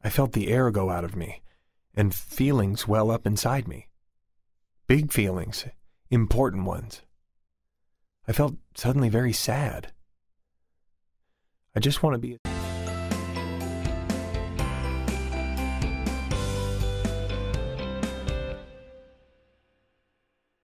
I felt the air go out of me, and feelings well up inside me. Big feelings, important ones. I felt suddenly very sad. I just want to be